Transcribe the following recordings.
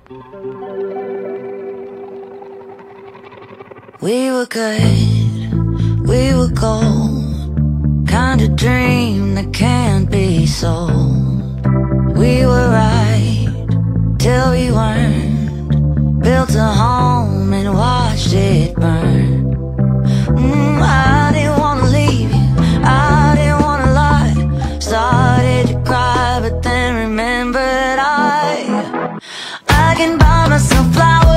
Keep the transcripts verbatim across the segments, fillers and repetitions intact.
We were good, we were gold, kind of dream that can't be sold. We were right till we weren't, built a home and watched it burn. mm, I didn't wanna leave you, I didn't wanna lie. Started to cry but then remembered I I can buy myself flowers,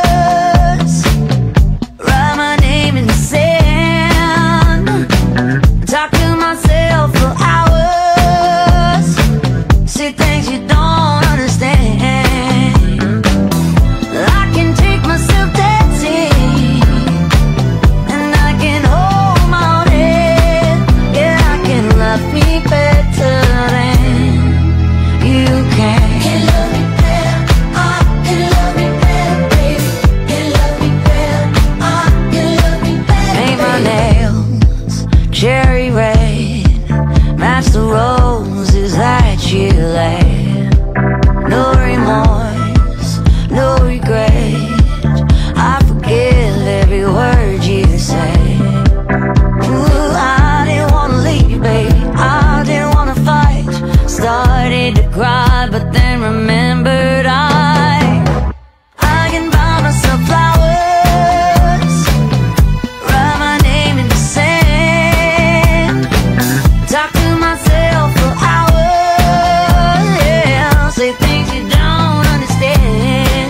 talk to myself for hours, say things you don't understand. I can take myself dancing, and I can hold my own head. Yeah, I can love me better than you can. Can love me better, I can love me better, baby. Can love me better, I can love me better. Paint my nails cherry red, match the roses that you laid. No remorse, no regret, I forgive every word you say. Ooh, I didn't wanna leave, baby, I didn't wanna fight. Started to cry but then remembered I I can buy myself flowers, write my name in the sand, talk to myself for hours, yeah, say things you don't understand.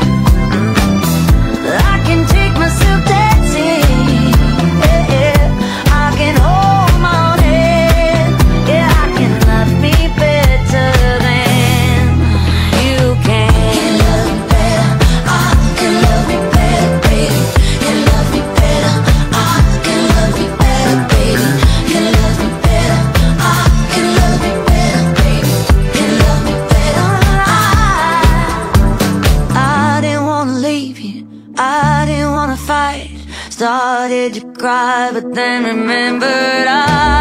I can take myself dancing, yeah, yeah. I can hold my own head, yeah, I can love me better than you can. Can love me better, I can love me better, baby. Can love me better, I can love me better, baby. Can love me better, I can love me better, baby. Can love me better, I I didn't wanna leave you, I didn't wanna fight. Started to cry but then remembered I